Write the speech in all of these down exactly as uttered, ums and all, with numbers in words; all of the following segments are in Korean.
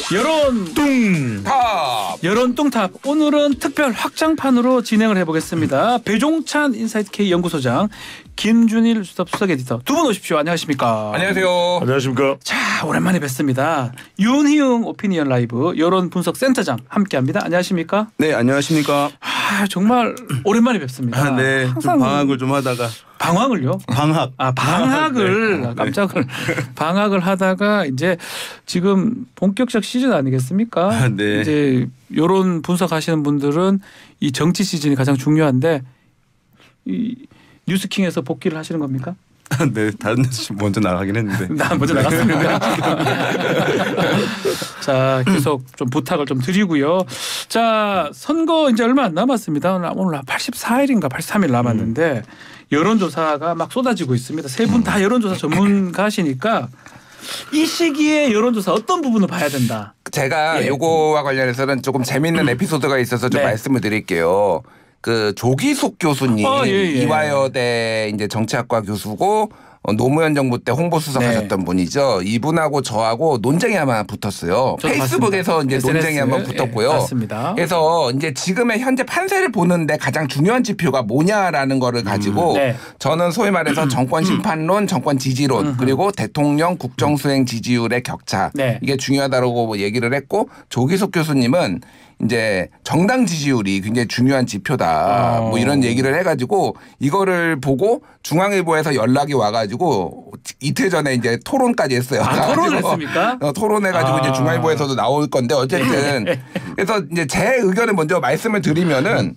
여론 뚱탑 여론 뚱탑 오늘은 특별 확장판으로 진행을 해보겠습니다. 배종찬 인사이트 K 연구소장, 김준일 수석 수석 에디터 두 분 오십시오. 안녕하십니까? 안녕하세요. 안녕하십니까? 자, 오랜만에 뵙습니다. 윤희웅 오피니언 라이브 여론 분석 센터장 함께합니다. 안녕하십니까? 네, 안녕하십니까? 아, 정말 오랜만에 뵙습니다. 아, 네, 항상 좀 방학을 좀 하다가 방황을요? 방학. 아, 방학을 네. 깜짝을 방학을 하다가 이제 지금 본격적 시즌 아니겠습니까? 아, 네. 이제 여론 분석하시는 분들은 이 정치 시즌이 가장 중요한데 이 뉴스킹에서 복귀를 하시는 겁니까? 네, 다른 데서 먼저 나가긴 했는데. 나 먼저 나갔습니다. 자, 계속 좀 부탁을 좀 드리고요. 자, 선거 이제 얼마 안 남았습니다. 오늘 팔십사 일인가 팔십삼 일 남았는데 여론조사가 막 쏟아지고 있습니다. 세 분 다 여론조사 전문가시니까 이 시기에 여론조사 어떤 부분을 봐야 된다. 제가 예. 요거와 관련해서는 조금 재밌는 에피소드가 있어서 좀 네. 말씀을 드릴게요. 그 조기숙 교수님, 어, 예, 예. 이화여대 이제 정치학과 교수고 어, 노무현 정부 때 홍보수석 네. 하셨던 분이죠. 이분하고 저하고 논쟁이 한번 붙었어요. 저도 페이스북에서 봤습니다. 이제 논쟁이 에스엔에스. 한번 붙었고요. 예, 맞습니다. 그래서 이제 지금의 현재 판세를 보는데 가장 중요한 지표가 뭐냐라는 거를 가지고 음, 네. 저는 소위 말해서 정권 심판론, 정권 지지론 음. 그리고 대통령 국정수행 지지율의 격차 네. 이게 중요하다고 얘기를 했고, 조기숙 교수님은 이제 정당 지지율이 굉장히 중요한 지표다. 어. 뭐 이런 얘기를 해가지고 이거를 보고 중앙일보에서 연락이 와가지고 이틀 전에 이제 토론까지 했어요. 아, 토론을 했습니까? 어, 토론해가지고 아. 이제 중앙일보에서도 나올 건데 어쨌든 그래서 이제 제 의견을 먼저 말씀을 드리면은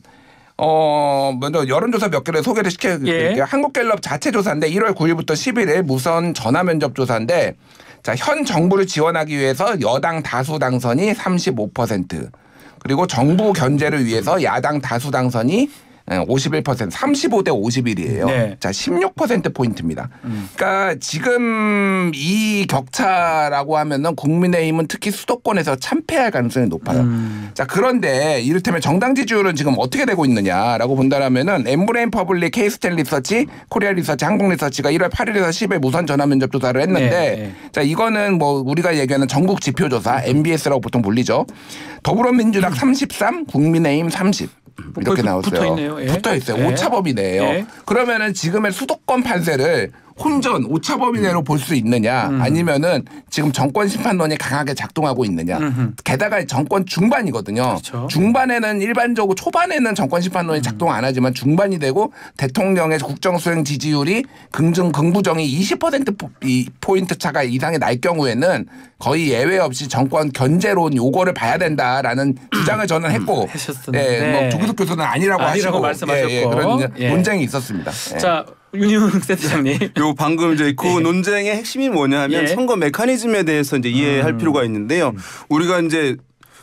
어, 먼저 여론조사 몇 개를 소개를 시켜드릴게요. 예. 한국갤럽 자체 조사인데 일월 구일부터 십일일 무선 전화 면접 조사인데, 자, 현 정부를 지원하기 위해서 여당 다수 당선이 삼십오 퍼센트, 그리고 정부 견제를 위해서 야당 다수 당선이 오십일 퍼센트, 삼십오 대 오십일이에요. 네. 자, 십육 퍼센트 포인트입니다. 음. 그러니까 지금 이 격차라고 하면은 국민의힘은 특히 수도권에서 참패할 가능성이 높아요. 음. 자, 그런데 이를테면 정당 지지율은 지금 어떻게 되고 있느냐라고 본다면은 엠브레인 퍼블릭, 케이스텔 리서치, 코리아 리서치, 한국 리서치가 일월 팔일에서 십일 무선 전화 면접 조사를 했는데, 네, 네. 자, 이거는 뭐 우리가 얘기하는 전국 지표 조사 엠비에스라고 보통 불리죠. 더불어민주당 삼십삼, 국민의힘 삼십. 이렇게 나왔어요. 붙어 있네요. 예. 붙어 있어요. 예. 오차범위네요. 예. 그러면은 지금의 수도권 판세를 혼전 오차범위 내로 볼 수 있느냐, 음. 아니면은 지금 정권 심판론이 강하게 작동하고 있느냐. 음흠. 게다가 정권 중반이거든요. 그렇죠. 중반에는 일반적으로 초반에는 정권 심판론이 작동 안 하지만 중반이 되고 대통령의 국정수행 지지율이 긍정 긍부정이 이십 퍼센트 포인트 차가 이상이 날 경우에는 거의 예외 없이 정권 견제론 요거를 봐야 된다라는 주장을 저는 했고, 하셨었는데. 예, 뭐 조기숙 교수는 아니라고, 아니라고 하시고 말씀하셨고. 예, 예, 그런 이제 예. 논쟁이 있었습니다. 예. 자, 윤희웅 센터장님. 요 방금 이제 그 예. 논쟁의 핵심이 뭐냐면 예. 선거 메커니즘에 대해서 이제 이해할 음. 필요가 있는데요. 우리가 이제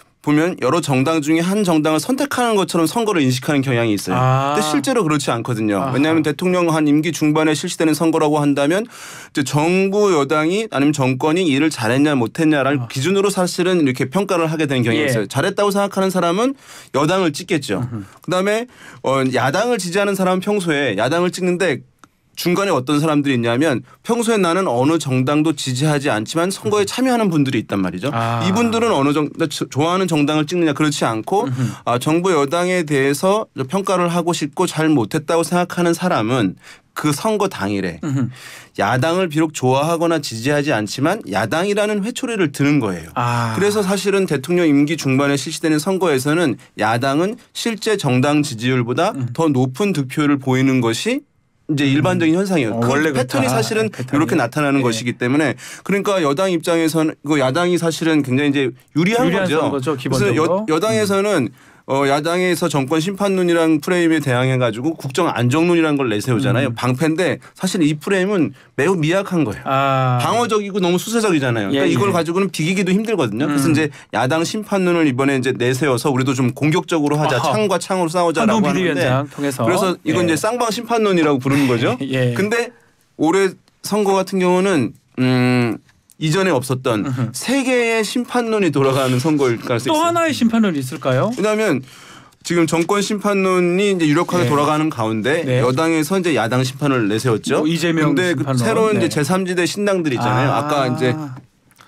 보면 여러 정당 중에 한 정당을 선택하는 것처럼 선거를 인식하는 경향이 있어요. 아. 근데 실제로 그렇지 않거든요. 아하. 왜냐하면 대통령 한 임기 중반에 실시되는 선거라고 한다면 이제 정부 여당이 아니면 정권이 일을 잘했냐 못했냐를 아. 기준으로 사실은 이렇게 평가를 하게 되는 경향이 예. 있어요. 잘했다고 생각하는 사람은 여당을 찍겠죠. 그다음에 어, 야당을 지지하는 사람은 평소에 야당을 찍는데 중간에 어떤 사람들이 있냐면 평소에 나는 어느 정당도 지지하지 않지만 선거에 참여하는 분들이 있단 말이죠. 아. 이분들은 어느 정도 좋아하는 정당을 찍느냐 그렇지 않고 아, 정부 여당에 대해서 평가를 하고 싶고 잘 못했다고 생각하는 사람은 그 선거 당일에 음흠. 야당을 비록 좋아하거나 지지하지 않지만 야당이라는 회초리를 드는 거예요. 아. 그래서 사실은 대통령 임기 중반에 실시되는 선거에서는 야당은 실제 정당 지지율보다 음. 더 높은 득표를 보이는 것이 이제 일반적인 현상이에요. 어, 그 원래 패턴이 그렇다. 사실은 패턴이. 이렇게 나타나는 예. 것이기 때문에 그러니까 여당 입장에서는 그 야당이 사실은 굉장히 이제 유리한, 유리한 거죠. 선거죠, 그래서 기본적으로. 여, 여당에서는 어, 야당에서 정권 심판론이라는 프레임에 대항해가지고 국정 안정론이라는 걸 내세우잖아요. 음. 방패인데 사실 이 프레임은 매우 미약한 거예요. 아. 방어적이고 너무 수세적이잖아요. 그러니까 예, 이걸 예. 가지고는 비기기도 힘들거든요. 그래서 음. 이제 야당 심판론을 이번에 이제 내세워서 우리도 좀 공격적으로 하자, 아하. 창과 창으로 싸우자라고 한동 하는데 비대위원장 통해서. 그래서 이건 예. 이제 쌍방 심판론이라고 부르는 거죠. 예. 근데 올해 선거 같은 경우는 음. 이전에 없었던 으흠. 세 개의 심판론이 돌아가는 선거일 가능성이 또 있어요. 하나의 심판론이 있을까요? 왜냐하면 지금 정권 심판론이 이제 유력하게 네. 돌아가는 가운데 네. 여당에서 이제 야당 심판을 내세웠죠. 뭐 이재명 근데 그 심판론. 새로운 네. 이제 제삼 지대 신당들 있잖아요. 아. 아까 이제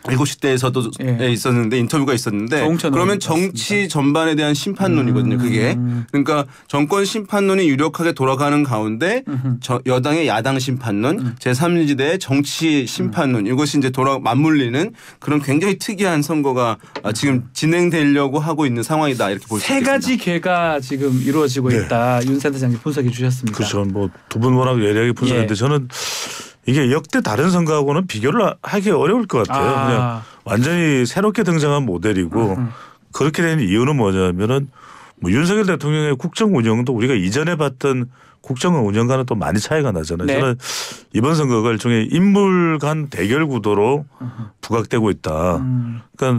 일곱 시 대에서도 예. 있었는데 인터뷰가 있었는데 그러면 정치 맞습니다. 전반에 대한 심판론이거든요. 그게. 음. 그러니까 정권 심판론이 유력하게 돌아가는 가운데 저 여당의 야당 심판론, 음. 제삼 지대의 정치 심판론 이것이 이제 돌아 맞물리는 그런 굉장히 특이한 선거가 지금 진행되려고 하고 있는 상황이다 이렇게 볼 수 있습니다. 세 가지 궤가 지금 이루어지고 네. 있다. 윤 센터장님 분석해 주셨습니다. 그렇죠. 뭐 두 분 워낙 예리하게 분석했는데 예. 저는 이게 역대 다른 선거하고는 비교를 하기 어려울 것 같아요. 아. 그냥 완전히 새롭게 등장한 모델이고 음. 그렇게 된 이유는 뭐냐면은 뭐 윤석열 대통령의 국정 운영도 우리가 이전에 봤던 국정 운영과는 또 많이 차이가 나잖아요. 네. 저는 이번 선거가 일종의 인물 간 대결 구도로 음. 부각되고 있다. 음. 그러니까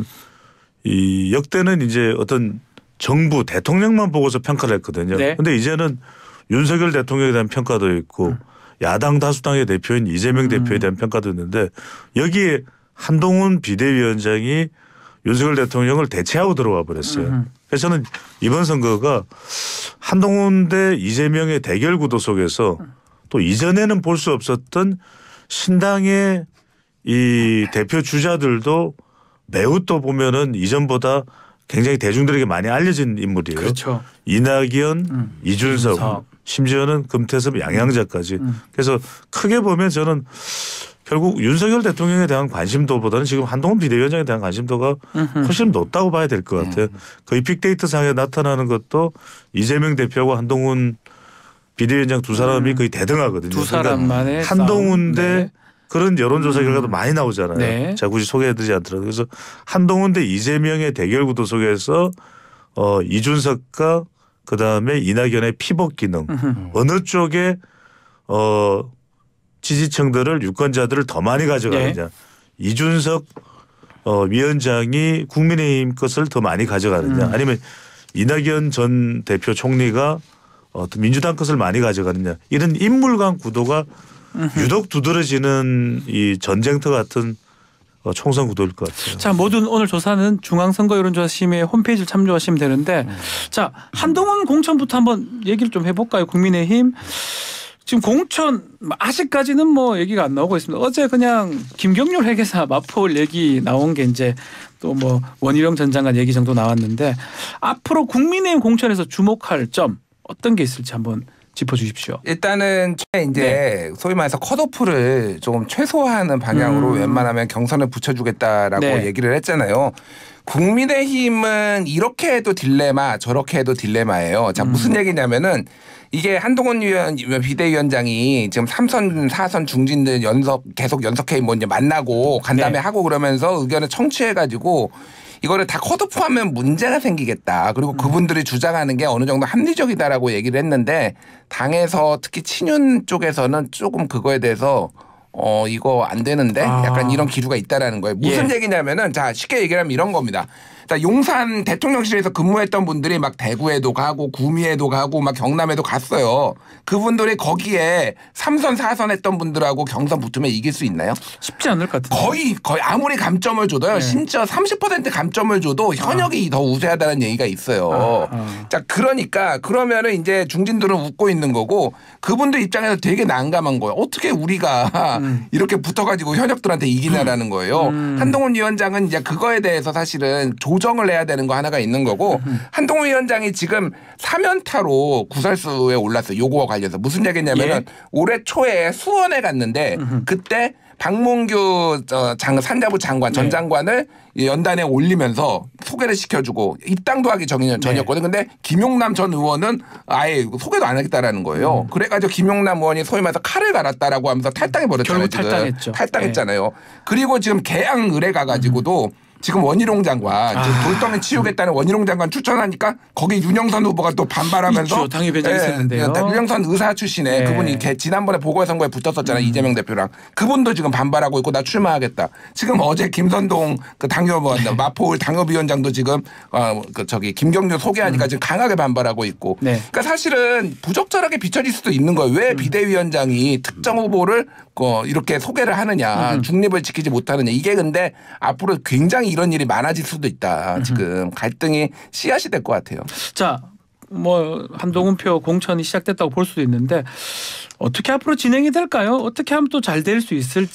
이 역대는 이제 어떤 정부 대통령만 보고서 평가를 했거든요. 네. 그런데 이제는 윤석열 대통령에 대한 평가도 있고 음. 야당 다수당의 대표인 이재명 대표에 대한 음. 평가도 있는데 여기에 한동훈 비대위원장이 윤석열 대통령을 대체하고 들어와 버렸어요. 음. 그래서 저는 이번 선거가 한동훈 대 이재명의 대결 구도 속에서 또 이전에는 볼 수 없었던 신당의 이 대표 주자들도 매우 또 보면은 이전보다 굉장히 대중들에게 많이 알려진 인물이에요. 그렇죠. 이낙연, 음. 이준석, 이준석. 심지어는 금태섭, 양양자까지. 음. 그래서 크게 보면 저는 결국 윤석열 대통령에 대한 관심도보다는 지금 한동훈 비대위원장에 대한 관심도가 음흠. 훨씬 높다고 봐야 될 것 같아요. 음. 거의 빅데이터 상에 나타나는 것도 이재명 대표하고 한동훈 비대위원장 두 사람이 음. 거의 대등하거든요. 두 사람만의 그러니까 한동훈 대 네. 그런 여론조사 결과도 음. 많이 나오잖아요. 네. 제가 굳이 소개해드리지 않더라도. 그래서 한동훈 대 이재명의 대결 구도 속에서 어, 이준석과 그다음에 이낙연의 피복 기능 음흠. 어느 쪽에 어, 지지층들을 유권자들을 더 많이 가져가느냐. 네. 이준석 어, 위원장이 국민의힘 것을 더 많이 가져가느냐. 음. 아니면 이낙연 전 대표 총리가 어, 민주당 것을 많이 가져가느냐. 이런 인물 간 구도가 음흠. 유독 두드러지는 이 전쟁터 같은 총선 구도일 것 같아요. 자, 모든 오늘 조사는 중앙선거여론조사심의 홈페이지를 참조하시면 되는데 음. 자, 한동훈 공천부터 한번 얘기를 좀 해볼까요? 국민의힘. 지금 공천 아직까지는 뭐 얘기가 안 나오고 있습니다. 어제 그냥 김경률 회계사 마포울 얘기 나온 게 이제 또 뭐 원희룡 전 장관 얘기 정도 나왔는데 앞으로 국민의힘 공천에서 주목할 점 어떤 게 있을지 한번 짚어주십시오. 일단은 이제 네. 소위 말해서 컷오프를 조금 최소화하는 방향으로 음. 웬만하면 경선을 붙여주겠다라고 네. 얘기를 했잖아요. 국민의힘은 이렇게 해도 딜레마 저렇게 해도 딜레마예요. 자, 무슨 음. 얘기냐면은 이게 한동훈 위원, 비대위원장이 지금 삼선, 사선 중진들 연석 계속 연석해 뭐 이제 만나고 간담회 네. 하고 그러면서 의견을 청취해가지고 이거를 다 컷오프하면 문제가 생기겠다. 그리고 음. 그분들이 주장하는 게 어느 정도 합리적이다라고 얘기를 했는데 당에서 특히 친윤 쪽에서는 조금 그거에 대해서 어 이거 안 되는데 아. 약간 이런 기류가 있다라는 거예요. 무슨 예. 얘기냐면은 자 쉽게 얘기하면 이런 겁니다. 자, 용산 대통령실에서 근무했던 분들이 막 대구에도 가고 구미에도 가고 막 경남에도 갔어요. 그분들이 거기에 삼선 사선 했던 분들하고 경선 붙으면 이길 수 있나요? 쉽지 않을 것 같아요. 거의 거의 아무리 감점을 줘도요. 네. 심지어 삼십 퍼센트 감점을 줘도 현역이 아. 더 우세하다는 얘기가 있어요. 아. 아. 자, 그러니까 그러면은 이제 중진들은 웃고 있는 거고 그분들 입장에서 되게 난감한 거예요. 어떻게 우리가 음. 이렇게 붙어가지고 현역들한테 이기나라는 거예요. 음. 한동훈 위원장은 이제 그거에 대해서 사실은 조정을 해야 되는 거 하나가 있는 거고 음. 한동훈 위원장이 지금 사면타로 구설수에 올랐어요. 요거와 관련해서 무슨 얘기냐면은 예. 올해 초에 수원에 갔는데 음흠. 그때 박문규 장, 산자부 장관 전 장관을 네. 연단에 올리면서 소개를 시켜주고 입당도 하기 전이었거든. 네. 근데 김용남 전 의원은 아예 소개도 안 하겠다라는 거예요. 음. 그래가지고 김용남 의원이 소위 말해서 칼을 갈았다라고 하면서 탈당해 버렸잖아요. 결국 탈당했죠. 탈당했잖아요. 네. 그리고 지금 개항을에 가가지고도 음. 지금 원희룡 장관 아. 돌덩이 치우겠다는 원희룡 장관 추천하니까 거기 윤영선 후보가 또 반발하면서 있죠. 당이 배정했었는데요. 네, 윤영선 의사 출신의 네. 그분이 지난번에 보궐선거에 붙었었잖아요. 음. 이재명 대표랑. 그분도 지금 반발하고 있고 나 출마하겠다. 지금 어제 김선동 그 당협원 마포울 당협위원장도 지금 어, 그 저기 김경률 소개하니까 음. 지금 강하게 반발하고 있고. 네. 그러니까 사실은 부적절하게 비춰질 수도 있는 거예요. 왜 음. 비대위원장이 특정 후보를 어, 이렇게 소개를 하느냐. 음. 중립을 지키지 못하느냐. 이게 근데 앞으로 굉장히 이런 일이 많아질 수도 있다. 지금 갈등이 씨앗이 될 것 같아요. 자, 뭐 한동훈표 공천이 시작됐다고 볼 수도 있는데 어떻게 앞으로 진행이 될까요? 어떻게 하면 또 잘 될 수 있을지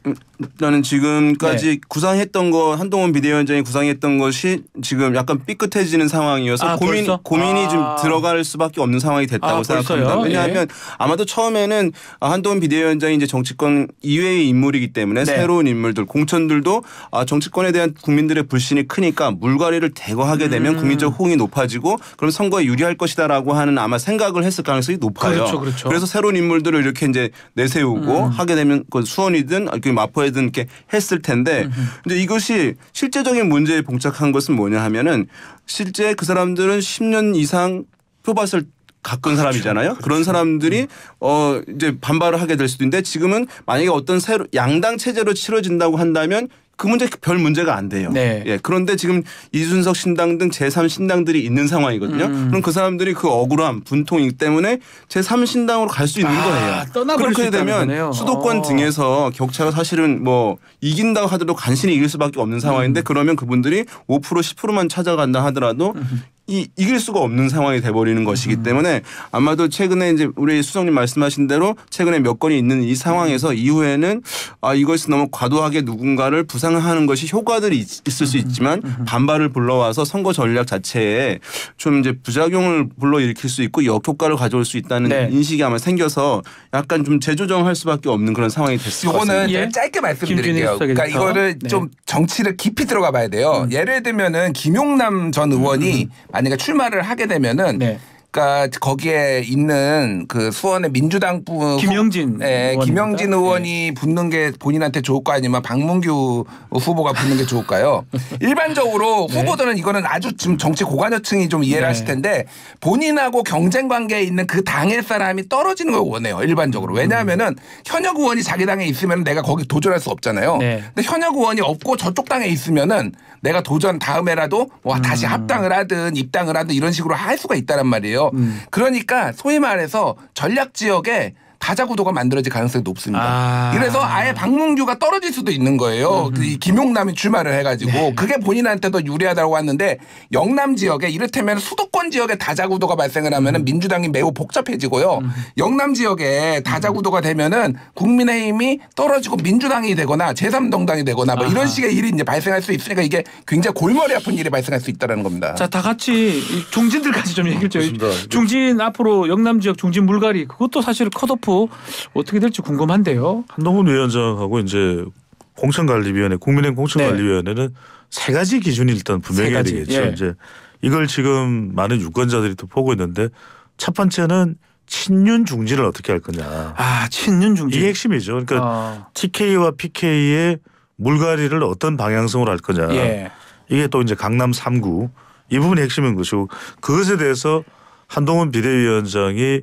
나는 지금까지 네. 구상했던 거 한동훈 비대위원장이 구상했던 것이 지금 약간 삐끗해지는 상황이어서 아, 고민 벌써? 고민이 아. 좀 들어갈 수밖에 없는 상황이 됐다고 아, 생각합니다. 벌써요? 왜냐하면 예. 아마도 처음에는 한동훈 비대위원장이 이제 정치권 이외의 인물이기 때문에 네. 새로운 인물들 공천들도 아, 정치권에 대한 국민들의 불신이 크니까 물갈이를 대거하게 되면 음. 국민적 호응이 높아지고 그럼 선거에 유리할 것이다라고 하는 아마 생각을 했을 가능성이 높아요. 그렇죠, 그렇죠. 그래서 새로운 인물들을 이렇게 이제 내세우고 음. 하게 되면 그 수원이든 이렇게 마포에든 이렇게 했을 텐데 근데 이것이 실제적인 문제에 봉착한 것은 뭐냐 하면은 실제 그 사람들은 십 년 이상 표밭을 가꾼 사람이잖아요. 그렇죠. 그런 사람들이 어 이제 반발을 하게 될 수도 있는데 지금은 만약에 어떤 새로 양당 체제로 치러진다고 한다면 그 문제 별 문제가 안 돼요. 네. 예. 그런데 지금 이준석 신당 등 제삼 신당들이 있는 상황이거든요. 음. 그럼 그 사람들이 그 억울함, 분통이기 때문에 제삼 신당으로 갈 수 있는 아, 거예요. 떠나버릴 수 그렇게 있다는 되면 거네요. 수도권 어. 등에서 격차가 사실은 뭐 이긴다고 하더라도 간신히 이길 수밖에 없는 상황인데 음. 그러면 그분들이 오 퍼센트 십 퍼센트만 찾아간다 하더라도 음. 이 이길 수가 없는 상황이 돼버리는 것이기 음. 때문에 아마도 최근에 이제 우리 수석님 말씀하신 대로 최근에 몇 건이 있는 이 상황에서 이후에는 아 이것이 너무 과도하게 누군가를 부상하는 것이 효과들이 있, 있을 수 있지만 반발을 불러와서 선거 전략 자체에 좀 이제 부작용을 불러일으킬 수 있고 역효과를 가져올 수 있다는 네. 인식이 아마 생겨서 약간 좀 재조정할 수밖에 없는 그런 상황이 됐을 것 같습니다. 요거는 예. 짧게 말씀드릴게요. 김준일 그러니까 수석 이거를 에디터. 네. 좀 정치를 깊이 들어가 봐야 돼요. 예를 들면은 김용남 전 의원이 만약에 출마를 하게 되면은 네. 그러니까 거기에 있는 그 수원의 민주당 부 김영진 네, 의원입니다. 김영진 의원이 붙는 게 본인한테 좋을까 아니면 박문규 후보가 붙는 게 좋을까요? 일반적으로 네. 후보들은 이거는 아주 지금 정치 고관여층이 좀 이해를 네. 하실 텐데 본인하고 경쟁 관계에 있는 그 당의 사람이 떨어지는 걸 원해요. 일반적으로. 왜냐하면은 현역 의원이 자기 당에 있으면 내가 거기 도전할 수 없잖아요. 네. 근데 현역 의원이 없고 저쪽 당에 있으면은 내가 도전 다음에라도 뭐 음. 다시 합당을 하든 입당을 하든 이런 식으로 할 수가 있다란 말이에요. 음. 그러니까 소위 말해서 전략 지역에 다자구도가 만들어질 가능성이 높습니다. 아. 그래서 아예 박문규가 떨어질 수도 있는 거예요. 그 이 김용남이 출마를 해가지고 네. 그게 본인한테도 유리하다고 했는데 영남 지역에 이를테면 수도권 지역에 다자구도가 발생을 하면은 민주당이 매우 복잡해지고요. 음. 영남 지역에 다자구도가 되면은 국민의힘이 떨어지고 민주당이 되거나 제삼 정당이 되거나 뭐 이런 아하. 식의 일이 이제 발생할 수 있으니까 이게 굉장히 골머리 아픈 일이 발생할 수 있다는 겁니다. 자, 다 같이 이 중진들까지 좀 얘기를 좀. 좋습니다. 중진 앞으로 영남 지역 중진 물갈이 그것도 사실 컷오프 어떻게 될지 궁금한데요. 한동훈 위원장하고 이제 공천관리위원회, 국민의힘 공천관리위원회는 세 가지 기준이 일단 분명해야 가지. 되겠죠. 예. 이제 이걸 지금 많은 유권자들이 또 보고 있는데 첫 번째는 친윤 중진을 어떻게 할 거냐. 아, 친윤 중진. 이게 핵심이죠. 그러니까 어. 티케이와 피케이의 물갈이를 어떤 방향성으로 할 거냐. 예. 이게 또 이제 강남 삼 구 이 부분이 핵심인 것이고 그것에 대해서 한동훈 비대위원장이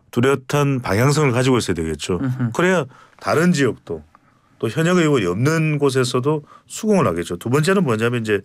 뚜렷한 방향성을 가지고 있어야 되겠죠. 음흠. 그래야 다른 지역도 또 현역 의원이 없는 곳에서도 수긍을 하겠죠. 두 번째는 뭐냐면 이제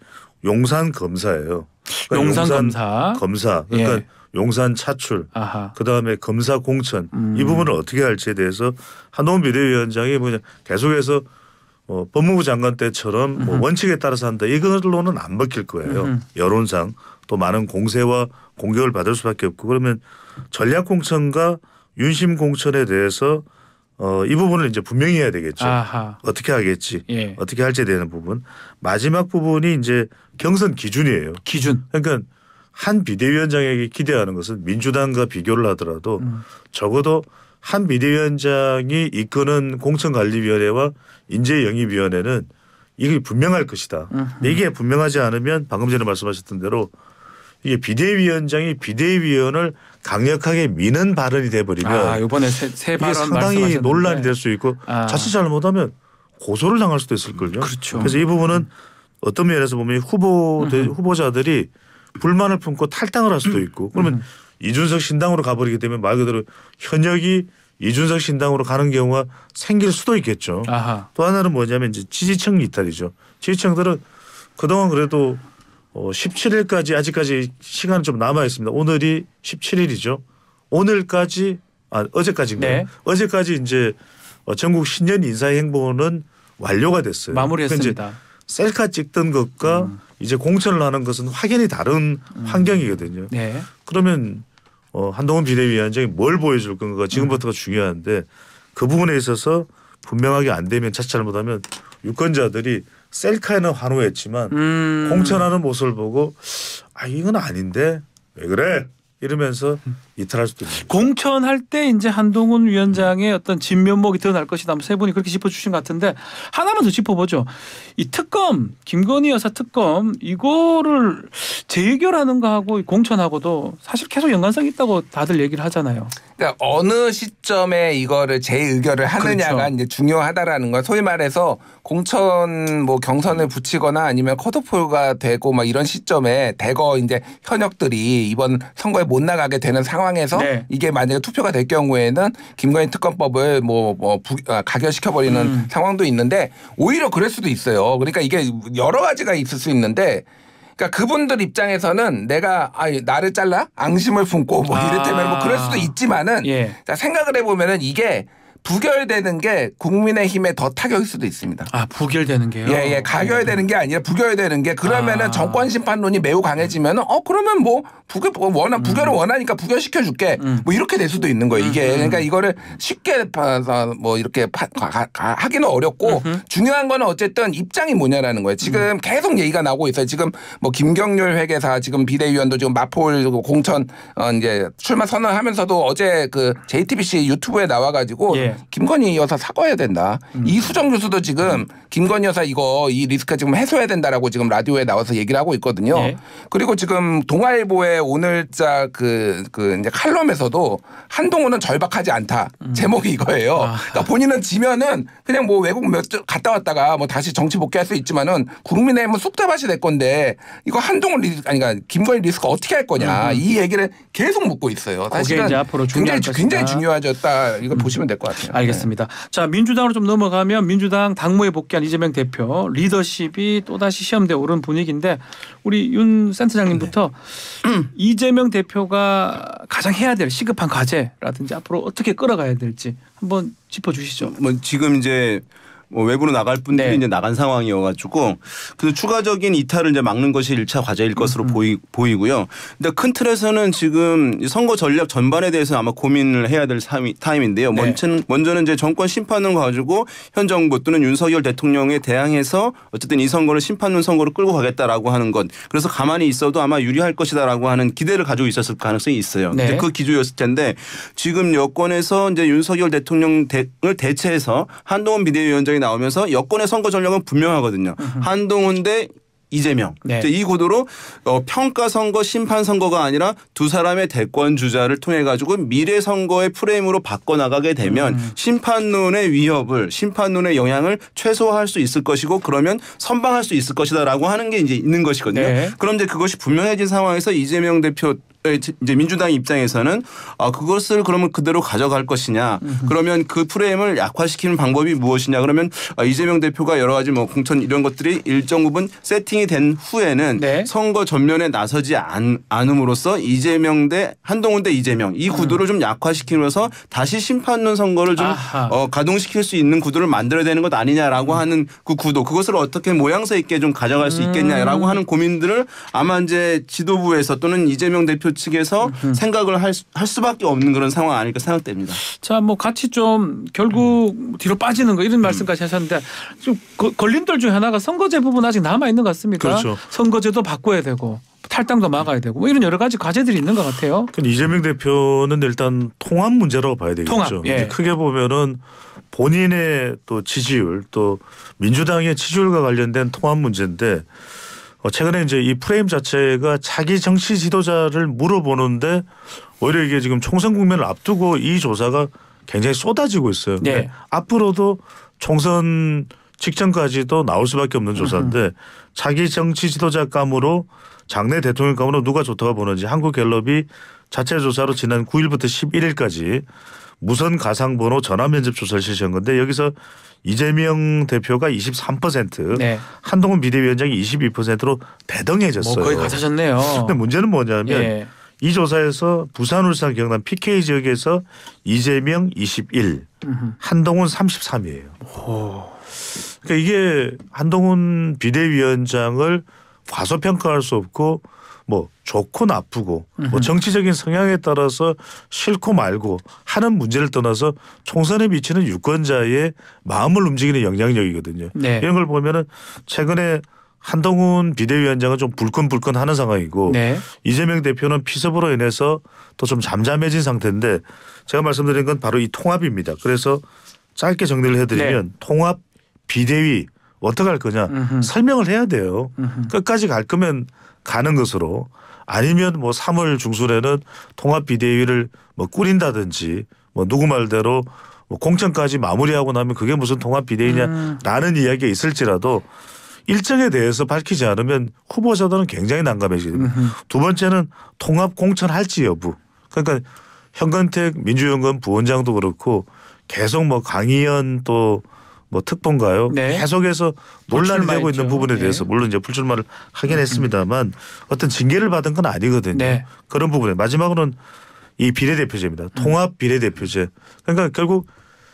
용산 검사예요. 그러니까 용산 검사. 검사. 그러니까 예. 용산 차출. 아하. 그다음에 검사 공천. 음. 이 부분을 어떻게 할지에 대해서 한동훈 비대위원장이 뭐냐 계속해서 어, 법무부 장관 때처럼 뭐 원칙에 따라서 한다. 이걸로는 안 먹힐 거예요. 음흠. 여론상 또 많은 공세와 공격을 받을 수밖에 없고 그러면 전략 공천과 윤심 공천에 대해서 어, 이 부분을 이제 분명히 해야 되겠죠. 아하. 어떻게 하겠지. 예. 어떻게 할지에 대한 부분. 마지막 부분이 이제 경선 기준이에요. 기준. 그러니까 한 비대위원장에게 기대하는 것은 민주당과 비교를 하더라도 음. 적어도 한 비대위원장이 이끄는 공천관리위원회와 인재영입위원회는 이게 분명할 것이다. 음흠. 이게 분명하지 않으면 방금 전에 말씀하셨던 대로 이게 비대위원장이 비대위원을 강력하게 미는 발언이 돼버리면 아, 이번에 새, 새 이게 발언 상당히 말씀하셨는데. 논란이 될 수 있고 아. 자칫 잘못하면 고소를 당할 수도 있을걸요. 그렇죠. 그래서 이 부분은 어떤 면에서 보면 후보 후보자들이 불만을 품고 탈당을 할 수도 있고 그러면 음. 이준석 신당으로 가버리게 되면 말 그대로 현역이 이준석 신당으로 가는 경우가 생길 수도 있겠죠. 아하. 또 하나는 뭐냐면 이제 지지층 이탈이죠. 지지층들은 그동안 그래도 어 십칠 일까지 아직까지 시간이 좀 남아 있습니다. 오늘이 십칠 일이죠. 오늘까지 아 어제까지인가요? 네. 어제까지 이제 전국 신년 인사 행보는 완료가 됐어요. 마무리했습니다. 그러니까 이제 셀카 찍던 것과 음. 이제 공천을 하는 것은 확연히 다른 음. 환경이거든요. 네. 그러면 어 한동훈 비대위원장이 뭘 보여줄 건가 지금부터가 음. 중요한데 그 부분에 있어서 분명하게 안 되면 자칫 잘못하면 유권자들이 셀카에는 환호했지만 음. 공천하는 모습을 보고 아 이건 아닌데 왜 그래 이러면서 이탈할 수도 있습니다. 공천할 때 이제 한동훈 위원장의 어떤 진면목이 드러날 것이다. 세 분이 그렇게 짚어주신 것 같은데 하나만 더 짚어보죠. 이 특검 김건희 여사 특검 이거를 재의결하는 거하고 공천하고도 사실 계속 연관성이 있다고 다들 얘기를 하잖아요. 그러니까 어느 시점에 이거를 재의결을 하느냐가 그렇죠. 이제 중요하다라는 거. 소위 말해서 공천 뭐 경선을 붙이거나 아니면 컷오프가 되고 막 이런 시점에 대거 이제 현역들이 이번 선거에 못 나가게 되는 상황에서 네. 이게 만약에 투표가 될 경우에는 김건희 특검법을 뭐, 뭐 부, 아, 가결시켜버리는 음. 상황도 있는데 오히려 그럴 수도 있어요. 그러니까 이게 여러 가지가 있을 수 있는데 그러니까 그분들 입장에서는 내가 아 나를 잘라 앙심을 품고 뭐 이를테면 아. 뭐 그럴 수도 있지만은 예. 생각을 해보면은 이게 부결되는 게 국민의힘에 더 타격일 수도 있습니다. 아 부결되는 게요? 예, 예. 가결되는 게 아니라 부결되는 게 그러면은 아. 정권 심판론이 매우 강해지면은 어 그러면 뭐 부결 원한 부결을 음. 원하니까 부결시켜 줄게. 음. 뭐 이렇게 될 수도 있는 거예요. 이게 음. 그러니까 이거를 쉽게 뭐 이렇게 파, 가, 가, 하기는 어렵고 음흠. 중요한 거는 어쨌든 입장이 뭐냐라는 거예요. 지금 음. 계속 얘기가 나오고 있어요. 지금 뭐 김경률 회계사 지금 비대위원도 지금 마포 공천 어 이제 출마 선언하면서도 어제 그 제이티비씨 유튜브에 나와가지고. 예. 김건희 여사 사과해야 된다. 음. 이수정 교수도 지금 김건희 여사 이거 이 리스크 지금 해소해야 된다라고 지금 라디오에 나와서 얘기를 하고 있거든요. 네. 그리고 지금 동아일보의 오늘자 그, 그 이제 칼럼에서도 한동훈은 절박하지 않다. 음. 제목이 이거예요. 아. 그러니까 본인은 지면은 그냥 뭐 외국 몇 주 갔다 왔다가 뭐 다시 정치 복귀할 수 있지만은 국민의힘은 쑥대밭이 될 건데 이거 한동훈 리스크 아니 그러니까 김건희 리스크 어떻게 할 거냐. 음. 이 얘기를 계속 묻고 있어요. 사실은 이제 앞으로 굉장히, 굉장히 중요하졌다. 이걸 음. 보시면 될 것 같아요. 알겠습니다. 네. 자 민주당으로 좀 넘어가면 민주당 당무에 복귀한 이재명 대표 리더십이 또다시 시험대에 오른 분위기인데 우리 윤 센터장님부터 네. 이재명 대표가 가장 해야 될 시급한 과제라든지 앞으로 어떻게 끌어가야 될지 한번 짚어주시죠. 뭐 지금 이제 뭐 외부로 나갈 분들이 네. 이제 나간 상황이어가지고 그 추가적인 이탈을 이제 막는 것이 일 차 과제일 것으로 음. 보이, 보이고요. 근데 큰 틀에서는 지금 선거 전략 전반에 대해서 아마 고민을 해야 될 타임인데요. 네. 먼저는, 먼저는 이제 정권 심판을 가지고 현 정부 또는 윤석열 대통령에 대항해서 어쨌든 이 선거를 심판론 선거로 끌고 가겠다라고 하는 것. 그래서 가만히 있어도 아마 유리할 것이다라고 하는 기대를 가지고 있었을 가능성이 있어요. 네. 그 기조였을 텐데 지금 여권에서 이제 윤석열 대통령을 대체해서 한동훈 비대위원장이 나오면서 여권의 선거 전략은 분명하거든요. 으흠. 한동훈 대 이재명. 네. 이 구도로 평가 선거, 심판 선거가 아니라 두 사람의 대권 주자를 통해 가지고 미래 선거의 프레임으로 바꿔나가게 되면 음. 심판론의 위협을 심판론의 영향을 최소화할 수 있을 것이고 그러면 선방할 수 있을 것이다라고 하는 게 이제 있는 것이거든요. 네. 그럼 이제 그것이 분명해진 상황에서 이재명 대표 이제 민주당 입장에서는 아 그것을 그러면 그대로 가져갈 것이냐 음흠. 그러면 그 프레임을 약화시키는 방법이 무엇이냐 그러면 아, 이재명 대표가 여러 가지 뭐 공천 이런 것들이 일정 부분 세팅이 된 후에는 네. 선거 전면에 나서지 않, 않음으로써 이재명 대 한동훈 대 이재명 이 구도를 음. 좀 약화시키면서 다시 심판론 선거를 좀 어, 가동시킬 수 있는 구도를 만들어야 되는 것 아니냐라고 음. 하는 그 구도 그것을 어떻게 모양새 있게 좀 가져갈 수 있겠냐라고 음. 하는 고민들을 아마 이제 지도부에서 또는 이재명 대표 측에서 음. 생각을 할, 할 수밖에 없는 그런 상황 아닐까 생각됩니다. 자, 뭐 같이 좀 결국 음. 뒤로 빠지는 거 이런 말씀까지 하셨는데 좀 거, 걸림돌 중 하나가 선거제 부분 아직 남아 있는 것 같습니다. 그렇죠. 선거제도 바꿔야 되고 탈당도 막아야 되고 뭐 이런 여러 가지 과제들이 있는 것 같아요. 이재명 대표는 일단 통합 문제라고 봐야 되겠죠. 통합, 예. 크게 보면은 본인의 또 지지율 또 민주당의 지지율과 관련된 통합 문제인데. 어 최근에 이제 이 프레임 자체가 자기 정치 지도자를 물어보는데 오히려 이게 지금 총선 국면을 앞두고 이 조사가 굉장히 쏟아지고 있어요. 네. 앞으로도 총선 직전까지도 나올 수밖에 없는 조사인데 으흠. 자기 정치 지도자감으로 장내 대통령감으로 누가 좋다고 보는지 한국갤럽이 자체 조사로 지난 구 일부터 십일 일까지 무선 가상번호 전화 면접 조사를 실시한 건데 여기서 이재명 대표가 이십삼 퍼센트 네. 한동훈 비대위원장이 이십이 퍼센트로 대등해졌어요. 뭐 거의 같아졌네요. 근데 문제는 뭐냐면 예. 이 조사에서 부산, 울산, 경남 피케이 지역에서 이재명 이십일, 음흠. 한동훈 삼십삼이에요. 오. 그러니까 이게 한동훈 비대위원장을 과소평가할 수 없고 뭐 좋고 나쁘고 뭐 정치적인 성향에 따라서 싫고 말고 하는 문제를 떠나서 총선에 미치는 유권자의 마음을 움직이는 영향력이거든요. 네. 이런 걸 보면은 최근에 한동훈 비대위원장은 좀 불끈불끈하는 상황이고 네. 이재명 대표는 피습으로 인해서 또 좀 잠잠해진 상태인데 제가 말씀드린 건 바로 이 통합입니다. 그래서 짧게 정리를 해드리면 네. 통합 비대위 어떻게 할 거냐 음흠. 설명을 해야 돼요. 음흠. 끝까지 갈 거면 가는 것으로 아니면 뭐 삼월 중순에는 통합 비대위를 뭐 꾸린다든지 뭐 누구 말대로 뭐 공천까지 마무리하고 나면 그게 무슨 통합 비대위냐라는 음. 이야기가 있을지라도 일정에 대해서 밝히지 않으면 후보자들은 굉장히 난감해지거든요. 두 번째는 통합 공천할지 여부. 그러니까 현건택 민주연구원 부원장도 그렇고 계속 뭐 강의연 또 뭐 특보인가요? 네. 계속해서 논란이 되고 있는 부분에 대해서 네. 물론 이제 불출마를 하긴 했습니다만 어떤 징계를 받은 건 아니거든요. 네. 그런 부분에 마지막으로는 이 비례대표제입니다. 통합 비례대표제. 그러니까 결국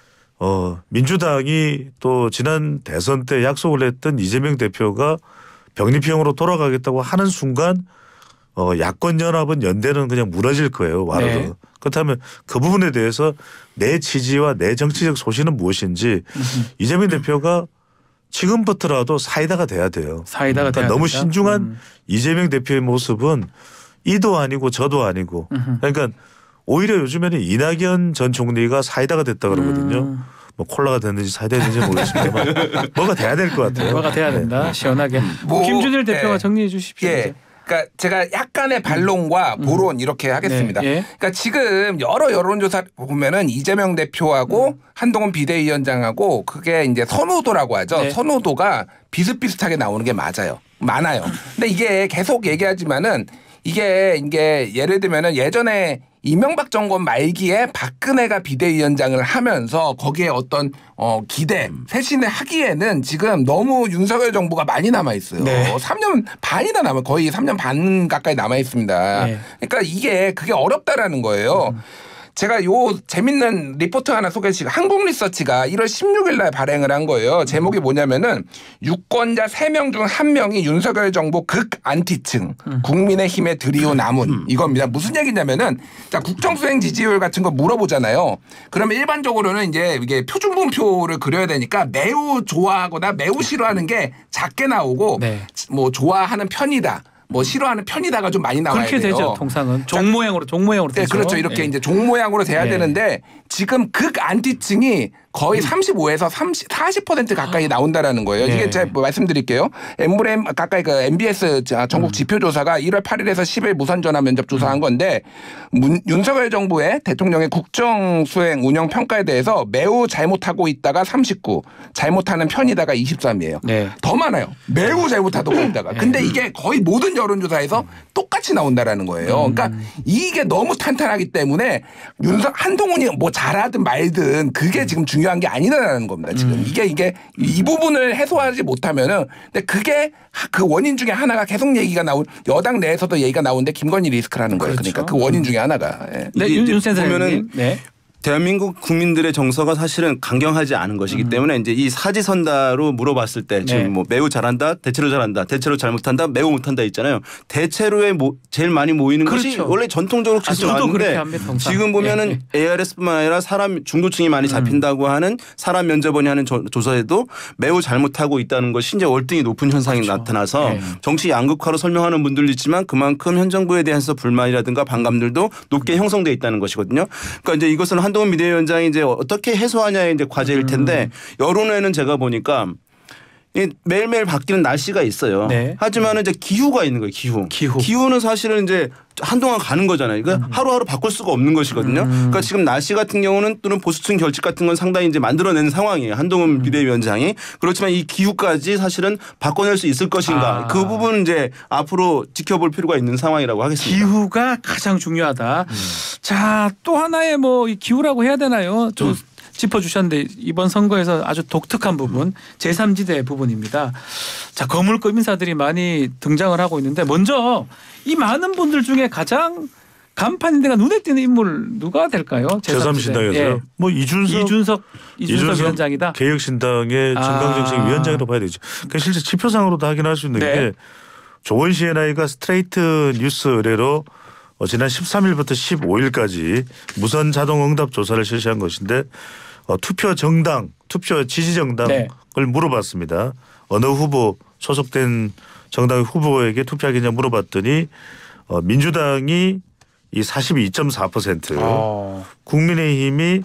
어 민주당이 또 지난 대선 때 약속을 했던 이재명 대표가 병립형으로 돌아가겠다고 하는 순간 어 야권 연합은 연대는 그냥 무너질 거예요. 와르르. 네. 그렇다면 그 부분에 대해서 내 지지와 내 정치적 소신은 무엇인지 음흠. 이재명 대표가 지금부터라도 사이다가 돼야 돼요. 사이다가 그러니까 돼야 너무 된다? 신중한 음. 이재명 대표의 모습은 이도 아니고 저도 아니고 음흠. 그러니까 오히려 요즘에는 이낙연 전 총리가 사이다가 됐다 그러거든요. 음. 뭐 콜라가 됐는지 사이다가 됐는지 모르겠습니다만 뭐가 돼야 될 것 같아요. 뭐가 돼야 된다. 네. 시원하게. 뭐, 김준일 대표가 네. 정리해 주십시오. 예. 그러니까 제가 약간의 반론과 음. 보론 이렇게 하겠습니다. 네. 예. 그러니까 지금 여러 여론조사 보면은 이재명 대표하고 음. 한동훈 비대위원장하고 그게 이제 선호도라고 하죠. 네. 선호도가 비슷비슷하게 나오는 게 맞아요. 많아요. 근데 이게 계속 얘기하지만은 이게 이게 예를 들면은 예전에 이명박 정권 말기에 박근혜가 비대위원장을 하면서 거기에 어떤 어 기대, 쇄신을 하기에는 지금 너무 윤석열 정부가 많이 남아 있어요. 네. 삼 년 반이나 남아 거의 삼 년 반 가까이 남아 있습니다. 네. 그러니까 이게 그게 어렵다라는 거예요. 음. 제가 요 재밌는 리포트 하나 소개시켜 한국리서치가 일월 십육일 날 발행을 한 거예요. 제목이 뭐냐면은 유권자 세 명 중 한 명이 윤석열 정부 극 안티층 음. 국민의힘에 들이온 나문 음. 이겁니다. 무슨 얘기냐면은 자 국정수행 지지율 같은 거 물어보잖아요. 그러면 일반적으로는 이제 이게 표준분표를 그려야 되니까 매우 좋아하거나 매우 싫어하는 게 작게 나오고 네. 뭐 좋아하는 편이다. 뭐 싫어하는 편이다가 좀 많이 나와야 그렇게 돼요. 그렇게 되죠. 통상은 종 모양으로 종 모양으로 네, 되죠. 그렇죠. 이렇게 네. 이제 종 모양으로 돼야 네. 되는데 지금 극 안티층이 거의 음. 삼십오에서 삼십, 사십 퍼센트 가까이 나온다라는 거예요. 네. 이게 제가 뭐 말씀드릴게요. 엠브렘 가까이 그 엠비에스 전국 음. 지표조사가 일월 팔일에서 십일 무선 전화 면접 조사한 건데 문, 윤석열 정부의 대통령의 국정 수행 운영 평가에 대해서 매우 잘못하고 있다가 삼십구, 잘못하는 편이다가 이십삼이에요. 네. 더 많아요. 매우 잘못하고 있다가. 네. 근데 이게 거의 모든 여론조사에서 음. 똑같이 나온다라는 거예요. 그러니까 음. 이게 너무 탄탄하기 때문에 윤석 한동훈이 뭐 잘하든 말든 그게 지금 중요한 게 아니라는 겁니다. 지금 음. 이게 이게 이 부분을 해소하지 못하면은 근데 그게 그 원인 중에 하나가 계속 얘기가 나온 여당 내에서도 얘기가 나오는데 김건희 리스크라는 거예요. 그렇죠. 그러니까 그 원인 중에 하나가. 예. 네, 윤, 윤 보면은 네. 대한민국 국민들의 정서가 사실은 강경하지 않은 것이기 음. 때문에 이제 이 사지선다로 물어봤을 때 지금 네. 뭐 매우 잘한다, 대체로 잘한다, 대체로 잘못한다, 매우 못한다 있잖아요. 대체로에 모, 제일 많이 모이는 그렇죠. 것이 원래 전통적으로 계속 아, 나왔는데 지금 보면은 네. 에이알에스뿐만 아니라 사람 중도층이 많이 잡힌다고 음. 하는 사람 면접원이 하는 조, 조사에도 매우 잘못하고 있다는 것이 이제 월등히 높은 현상이 그렇죠. 나타나서 네. 정치 양극화로 설명하는 분들도 있지만 그만큼 현 정부에 대해서 불만이라든가 반감들도 높게 음. 형성돼 있다는 것이거든요. 그러니까 이제 이것은 한 한동훈 비대위원장이 이제 어떻게 해소하냐의 이제 과제일 텐데 음. 여론에는 제가 보니까 매일매일 바뀌는 날씨가 있어요. 네. 하지만 이제 기후가 있는 거예요. 기후. 기후. 기후는 사실은 이제 한동안 가는 거잖아요. 그러니까 음. 하루하루 바꿀 수가 없는 것이거든요. 음. 그러니까 지금 날씨 같은 경우는 또는 보수층 결집 같은 건 상당히 이제 만들어낸 상황이에요. 한동훈 음. 비대위원장이. 그렇지만 이 기후까지 사실은 바꿔낼 수 있을 것인가. 아. 그 부분은 이제 앞으로 지켜볼 필요가 있는 상황이라고 하겠습니다. 기후가 가장 중요하다. 음. 자, 또 하나의 뭐 이 기후라고 해야 되나요? 좀 음. 짚어주셨는데 이번 선거에서 아주 독특한 부분 제삼지대 부분입니다. 자, 거물급 인사들이 많이 등장을 하고 있는데 먼저 이 많은 분들 중에 가장 간판인데가 눈에 띄는 인물 누가 될까요? 제삼신당에서요. 예. 뭐 이준석, 이준석, 이준석, 이준석 위원장이다. 개혁신당의 정강정책 아. 위원장이라고 봐야 되죠. 그러니까 실제 지표상으로도 확인할 수 있는 네. 게 조원 씨엔아이가 스트레이트 뉴스 의뢰로 어, 지난 십삼 일부터 십오 일까지 무선 자동 응답 조사를 실시한 것인데 어, 투표 정당, 투표 지지 정당을 네. 물어봤습니다. 어느 후보 소속된 정당 후보에게 투표하겠냐 물어봤더니 어, 민주당이 이 사십이 점 사 퍼센트, 어. 국민의힘이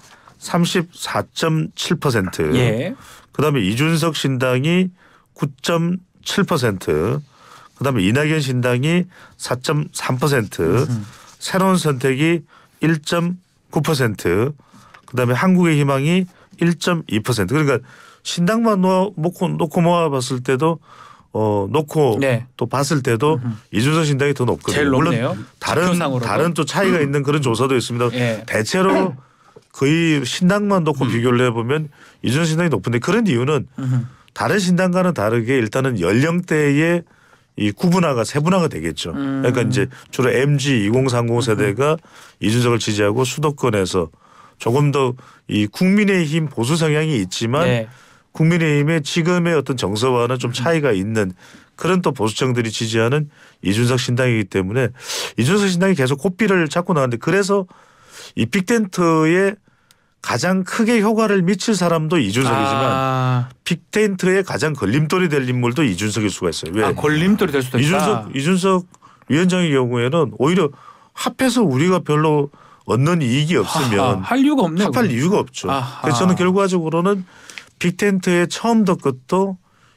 삼십사 점 칠 퍼센트, 예. 그다음에 이준석 신당이 구 점 칠 퍼센트, 그다음에 이낙연 신당이 사 점 삼 퍼센트, 음흠. 새로운 선택이 일 점 구 퍼센트, 그다음에 한국의 희망이 일 점 이 퍼센트. 그러니까 신당만 놓고 놓고 모아봤을 때도 어 놓고 네. 또 봤을 때도 음흠. 이준석 신당이 더 높거든요. 제일 높네요. 물론 다른 다른 또 차이가 음. 있는 그런 조사도 있습니다. 네. 대체로 거의 신당만 놓고 음. 비교를 해보면 이준석 신당이 높은데 그런 이유는 음흠. 다른 신당과는 다르게 일단은 연령대의 이 구분화가 세분화가 되겠죠. 음. 그러니까 이제 주로 엠지 이공삼공 세대가 음. 이준석을 지지하고 수도권에서 조금 더 이 국민의힘 보수 성향이 있지만 네. 국민의힘의 지금의 어떤 정서와는 좀 차이가 있는 그런 또 보수층들이 지지하는 이준석 신당이기 때문에 이준석 신당이 계속 고삐를 잡고 나왔는데 그래서 이 빅텐트에 가장 크게 효과를 미칠 사람도 이준석이지만 아. 빅텐트에 가장 걸림돌이 될 인물도 이준석일 수가 있어요. 왜? 아, 걸림돌이 될 수도 있다. 이준석, 이준석 위원장의 경우에는 오히려 합해서 우리가 별로 얻는 이익이 없으면 아하, 할 이유가 없네요. 합할 이유가 없죠. 아하. 그래서 저는 결과적으로는 빅텐트에 처음 뒀것도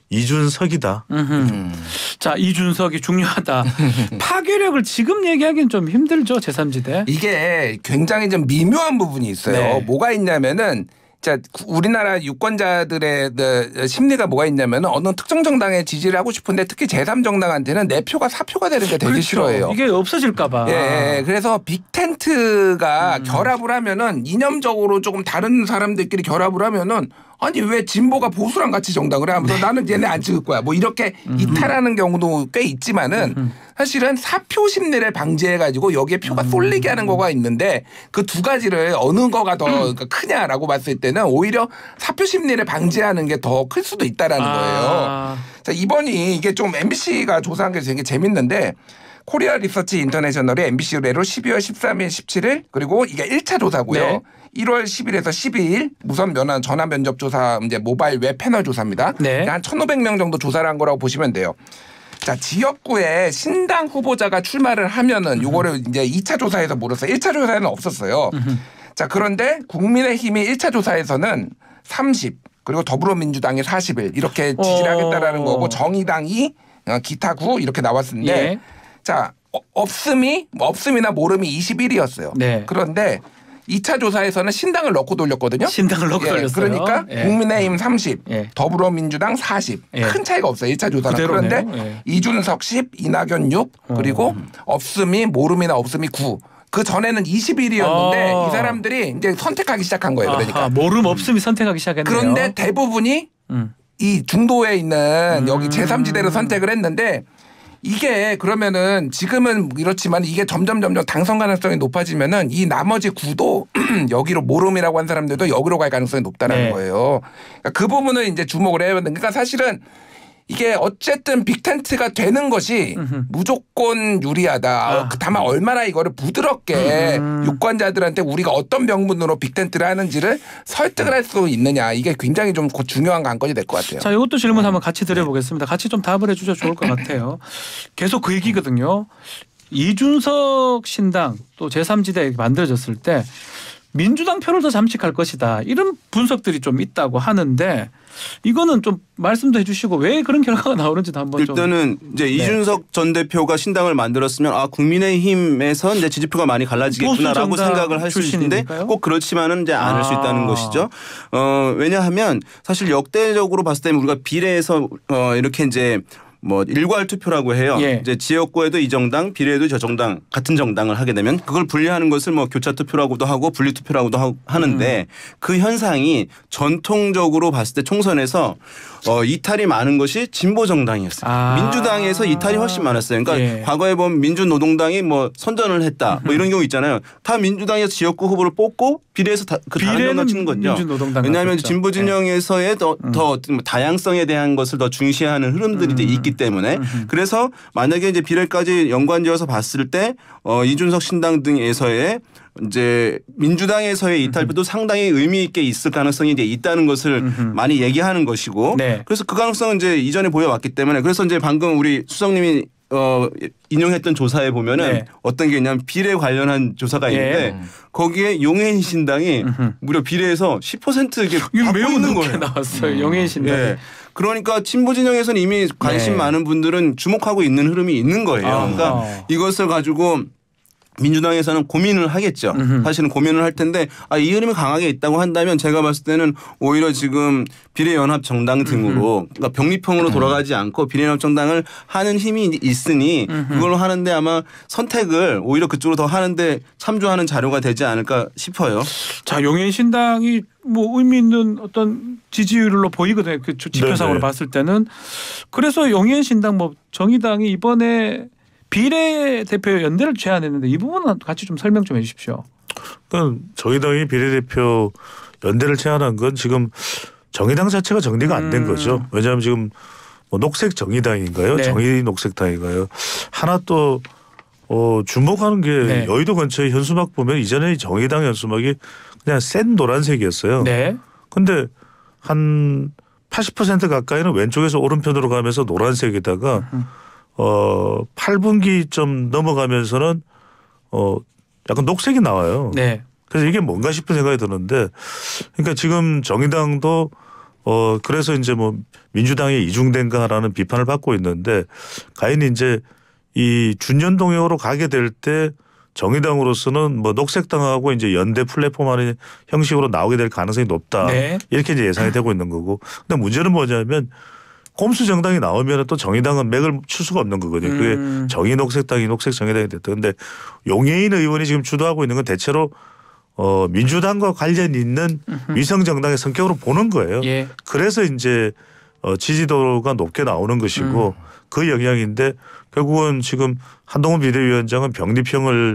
이준석이다. 음. 자, 이준석이 중요하다. 파괴력을 지금 얘기하기는 좀 힘들죠. 제삼지대. 이게 굉장히 좀 미묘한 부분이 있어요. 네. 뭐가 있냐면은 자, 우리나라 유권자들의 심리가 뭐가 있냐면 어느 특정 정당에 지지를 하고 싶은데 특히 제삼 정당한테는 내 표가 사표가 되는 게 되게 그렇죠. 싫어해요. 이게 없어질까 봐. 예, 그래서 빅텐트가 음. 결합을 하면은 이념적으로 조금 다른 사람들끼리 결합을 하면은 아니 왜 진보가 보수랑 같이 정당을 해 하면서 네. 나는 얘네 안 찍을 거야. 뭐 이렇게 음. 이탈하는 경우도 꽤 있지만은 음. 사실은 사표 심리를 방지해가지고 여기에 표가 쏠리게 하는 거가 있는데 그 두 가지를 어느 거가 더 크냐라고 봤을 때는 오히려 사표 심리를 방지하는 게 더 클 수도 있다라는 아. 거예요. 자, 이번이 이게 좀 엠비씨가 조사한 게 되게 재밌는데 코리아 리서치 인터내셔널이 엠비씨 의뢰로 십이월 십삼일, 십칠일 그리고 이게 일 차 조사고요. 네. 일월 십일에서 십이일 무선 면허 전화 면접 조사 이제 모바일 웹 패널 조사입니다. 네. 한 천오백 명 정도 조사를 한 거라고 보시면 돼요. 자, 지역구에 신당 후보자가 출마를 하면은 요거를 이제 이 차 조사에서 물었어요. 일 차 조사에는 없었어요. 음흠. 자, 그런데 국민의힘이 일 차 조사에서는 삼십 그리고 더불어민주당이 사십일 이렇게 지지를 어... 하겠다라는 거고 정의당이 기타 구 이렇게 나왔는데 예. 자, 없음이 없음이나 모름이 이십일이었어요. 네. 그런데 이 차 조사에서는 신당을 넣고 돌렸거든요. 신당을 넣고 예, 돌렸어요. 그러니까 예. 국민의힘 삼십, 예. 더불어민주당 사십. 예. 큰 차이가 없어요. 일 차 조사는. 그대로네요. 그런데 예. 이준석 십, 이낙연 육, 그리고 어. 없음이 모름이나 없음이 구. 그 전에는 이십일이었는데 아. 이 사람들이 이제 선택하기 시작한 거예요. 그러니까. 아하, 모름 없음이 선택하기 시작했네요. 그런데 대부분이 음. 이 중도에 있는 음. 여기 제삼지대로 선택을 했는데 이게 그러면은 지금은 이렇지만 이게 점점 점점 당선 가능성이 높아지면은 이 나머지 구도 여기로 모름이라고 한 사람들도 여기로 갈 가능성이 높다는 네. 거예요. 그러니까 그 부분을 이제 주목을 해야 되는. 그러니까 사실은 이게 어쨌든 빅텐트가 되는 것이 음흠. 무조건 유리하다. 아. 다만 얼마나 이거를 부드럽게 음. 유권자들한테 우리가 어떤 명분으로 빅텐트를 하는지를 설득을 할 수 있느냐. 이게 굉장히 좀 중요한 관건이 될 것 같아요. 자, 이것도 질문 한번 같이 드려보겠습니다. 같이 좀 답을 해주셔도 좋을 것 같아요. 계속 그 얘기거든요. 이준석 신당 또 제삼지대 만들어졌을 때 민주당 표를 더 잠식할 것이다. 이런 분석들이 좀 있다고 하는데 이거는 좀 말씀도 해주시고 왜 그런 결과가 나오는지도 한번 일단은 좀. 이제 네. 이준석 전 대표가 신당을 만들었으면 아 국민의힘에서 이제 지지표가 많이 갈라지겠구나라고 생각을 할 수 있는데 꼭 그렇지만은 이제 않을 아. 수 있다는 것이죠. 어, 왜냐하면 사실 역대적으로 봤을 때 우리가 비례해서 어, 이렇게 이제 뭐 일괄 투표라고 해요. 예. 이제 지역구에도 이 정당, 비례에도 저 정당 같은 정당을 하게 되면 그걸 분리하는 것을 뭐 교차 투표라고도 하고 분리 투표라고도 하는데 음. 그 현상이 전통적으로 봤을 때 총선에서 어, 이탈이 많은 것이 진보 정당이었어요. 아. 민주당에서 이탈이 훨씬 많았어요. 그러니까 예. 과거에 보면 민주노동당이 뭐 선전을 했다 뭐 이런 경우 있잖아요. 다 민주당에서 지역구 후보를 뽑고 비례해서 다 그 다른 정당 치는 거죠. 왜냐하면 진보 진영에서의 더, 음. 더 다양성에 대한 것을 더 중시하는 흐름들이 음. 있기 있기 때문에 그래서 만약에 이제 비례까지 연관지어서 봤을 때 어, 이준석 신당 등에서의 이제 민주당에서의 이탈표도 상당히 의미 있게 있을 가능성이 이제 있다는 것을 음흠. 많이 얘기하는 것이고 네. 그래서 그 가능성은 이제 이전에 보여왔기 때문에 그래서 이제 방금 우리 수석님이 어, 인용했던 조사에 보면은 네. 어떤 게 있냐면 비례 관련한 조사가 있는데 네. 거기에 용해인 신당이 음흠. 무려 비례에서 십 퍼센트 이게 매우 있는 거예요. 나왔어요. 음. 용해인 신당이. 네. 그러니까 친보 진영에서는 이미 관심 네. 많은 분들은 주목하고 있는 흐름이 있는 거예요. 아. 그러니까 이것을 가지고 민주당에서는 고민을 하겠죠. 음흠. 사실은 고민을 할 텐데 아, 이 흐름이 강하게 있다고 한다면 제가 봤을 때는 오히려 지금 비례연합정당 등으로 그러니까 병립형으로 돌아가지 않고 비례연합정당을 하는 힘이 있으니 음흠. 그걸로 하는데 아마 선택을 오히려 그쪽으로 더 하는데 참조하는 자료가 되지 않을까 싶어요. 자, 용해인 신당이 뭐 의미 있는 어떤 지지율로 보이거든요. 그 지표상으로 네네. 봤을 때는. 그래서 용해인 신당 뭐 정의당이 이번에 비례대표 연대를 제안했는데 이 부분은 같이 좀 설명 좀 해 주십시오. 그러니까 정의당이 비례대표 연대를 제안한 건 지금 정의당 자체가 정리가 안 된 음. 거죠. 왜냐하면 지금 뭐 녹색 정의당인가요? 네. 정의 녹색당인가요? 하나 또 어, 주목하는 게 네. 여의도 근처에 현수막 보면 이전에 정의당 현수막이 그냥 센 노란색이었어요. 네. 근데 한 팔십 퍼센트 가까이는 왼쪽에서 오른편으로 가면서 노란색에다가 음. 어, 팔 분기쯤 넘어가면서는 어, 약간 녹색이 나와요. 네. 그래서 이게 뭔가 싶은 생각이 드는데 그러니까 지금 정의당도 어, 그래서 이제 뭐 민주당이 이중된가라는 비판을 받고 있는데 과연 이제 이 준연동형으로 가게 될 때 정의당으로서는 뭐 녹색당하고 이제 연대 플랫폼 하는 형식으로 나오게 될 가능성이 높다. 네. 이렇게 이제 예상이 되고 있는 거고. 근데 문제는 뭐냐면 꼼수 정당이 나오면 또 정의당은 맥을 칠 수가 없는 거거든요. 그게 음. 정의 녹색당이 녹색 정의당이 됐다. 그런데 용해인 의원이 지금 주도하고 있는 건 대체로 어 민주당과 관련 있는 음흠. 위성 정당의 성격으로 보는 거예요. 예. 그래서 이제 어 지지도가 높게 나오는 것이고 음. 그 영향인데 결국은 지금 한동훈 비대위원장은 병립형을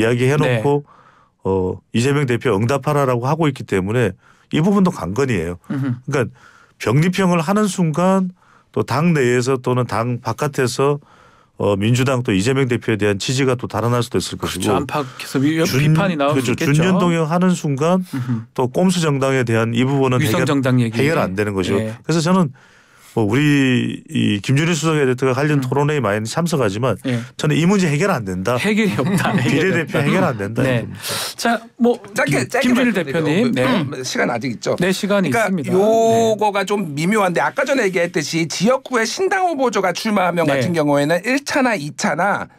이야기해놓고 네. 어 이재명 대표 응답하라라고 하고 있기 때문에 이 부분도 관건이에요. 음흠. 그러니까 병립형을 하는 순간 또 당 내에서 또는 당 바깥에서 어 민주당 또 이재명 대표에 대한 지지가 또 달아날 수도 있을 그렇죠. 것이고 안팎에서 비판이 나올 그렇죠. 수 있겠죠. 준연동형 하는 순간 음흠. 또 꼼수 정당에 대한 이 부분은 해결, 정당 얘기. 해결 안 되는 것이고 네. 그래서 저는 뭐 우리 이 김준일 수석의 대표가 관련 음. 토론회에 많이 참석하지만 네. 저는 이 문제 해결 안 된다. 해결이 없다. 비례대표 해결 안 된다. 네. 자, 뭐 짧게 짧게 김준일 대표님, 네. 시간 아직 있죠. 네, 시간이 그러니까 있습니다. 요거가 네. 좀 미묘한데 아까 전에 얘기했듯이 지역구의 신당 후보조가 출마하면 네. 같은 경우에는 일 차나 이 차나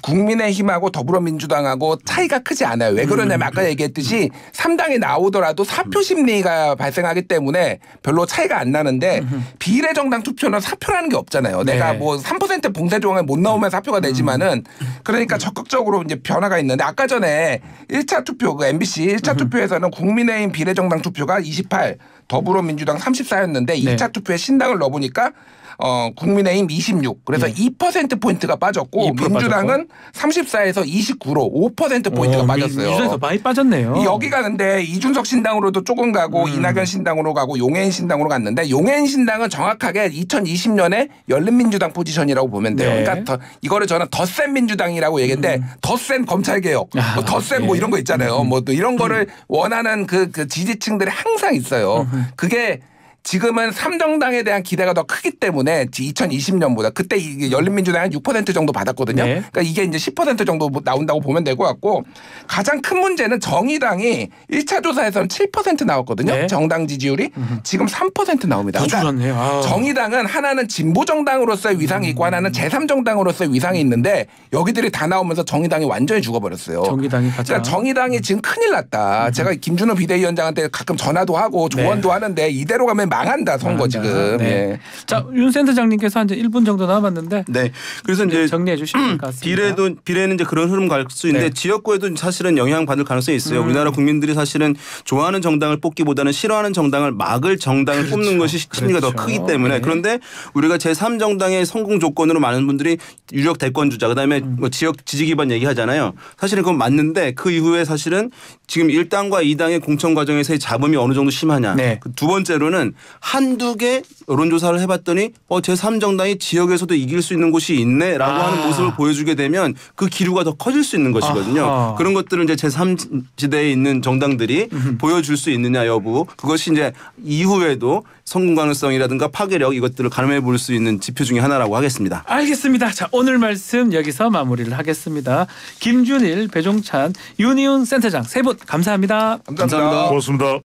국민의힘하고 더불어민주당하고 차이가 크지 않아요. 왜 그러냐면 아까 얘기했듯이 삼 당이 나오더라도 사표 심리가 발생하기 때문에 별로 차이가 안 나는데 비례정당 투표는 사표라는 게 없잖아요. 네. 내가 뭐 삼 퍼센트 봉쇄 조항에 못 나오면 사표가 되지만은 그러니까 적극적으로 이제 변화가 있는데 아까 전에 일 차 투표 그 엠비씨 일 차 투표에서는 국민의힘 비례정당 투표가 이십팔 더불어민주당 삼십사였는데 네. 이 차 투표에 신당을 넣어보니까 어, 국민의힘 이십육. 그래서 네. 이 퍼센트 포인트가 빠졌고 민주당은 빠졌고. 삼십사에서 이십구로 오 퍼센트 포인트가 오, 빠졌어요. 민주당에서 많이 빠졌네요. 여기가 근데 이준석 신당으로도 조금 가고 음. 이낙연 신당으로 가고 용해인 신당으로 갔는데 용해인 신당은 정확하게 이천이십 년에 열린민주당 포지션이라고 보면 돼요. 네. 그러니까 더, 이거를 저는 더 센 민주당이라고 얘기했는데 음. 더 센 검찰개혁, 아, 뭐 더 센 뭐 네. 이런 거 있잖아요. 음. 뭐 또 이런 거를 음. 원하는 그, 그 지지층들이 항상 있어요. 음. 그게 지금은 삼 정당에 대한 기대가 더 크기 때문에 이천이십 년보다 그때 열린민주당은 육 퍼센트 정도 받았거든요. 네. 그러니까 이게 이제 십 퍼센트 정도 나온다고 보면 될 것 같고 가장 큰 문제는 정의당이 일 차 조사에서는 칠 퍼센트 나왔거든요. 네. 정당 지지율이 음흠. 지금 삼 퍼센트 나옵니다. 더 줄었네요. 그러니까 정의당은 하나는 진보 정당으로서의 위상이 있고 하나는 제삼 정당으로서의 위상이 있는데 여기들이 다 나오면서 정의당이 완전히 죽어버렸어요. 정의당이 가장. 그러니까 정의당이 지금 큰일 났다. 음흠. 제가 김준호 비대위원장한테 가끔 전화도 하고 조언도 네. 하는데 이대로 가면 망한다 선거 망한다. 지금. 네. 예. 자, 윤 센터장님께서 이제 일 분 정도 남았는데. 네. 그래서 이제 정리해 주시면 될 것 같습니다. 비례도 비례는 이제 그런 흐름 갈 수 있는데 네. 지역구에도 사실은 영향 받을 가능성이 있어요. 음. 우리나라 국민들이 사실은 좋아하는 정당을 뽑기보다는 싫어하는 정당을 막을 정당을 그렇죠. 뽑는 것이 심리가 그렇죠. 더 크기 때문에 네. 그런데 우리가 제삼 정당의 성공 조건으로 많은 분들이 유력 대권 주자 그다음에 음. 뭐 지역 지지 기반 얘기하잖아요. 사실은 그건 맞는데 그 이후에 사실은 지금 일 당과 이 당의 공천 과정에서의 잡음이 어느 정도 심하냐. 네. 두 번째로는 한두 개 여론조사를 해봤더니 어, 제삼 정당이 지역에서도 이길 수 있는 곳이 있네라고 아. 하는 모습을 보여주게 되면 그 기류가 더 커질 수 있는 것이거든요. 아하. 그런 것들은 이제 제삼 지대에 있는 정당들이 음흠. 보여줄 수 있느냐 여부 그것이 이제 이후에도 성공 가능성이라든가 파괴력 이것들을 가늠해 볼 수 있는 지표 중에 하나라고 하겠습니다. 알겠습니다. 자, 오늘 말씀 여기서 마무리를 하겠습니다. 김준일, 배종찬, 윤희훈 센터장 세 분 감사합니다. 감사합니다. 고맙습니다.